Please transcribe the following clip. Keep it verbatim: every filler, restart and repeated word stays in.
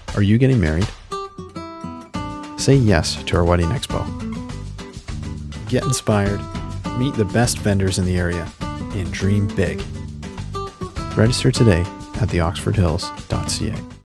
Are you getting married? Say yes to our wedding expo. Get inspired, meet the best vendors in the area, and dream big. Register today at the oxford hills dot c a.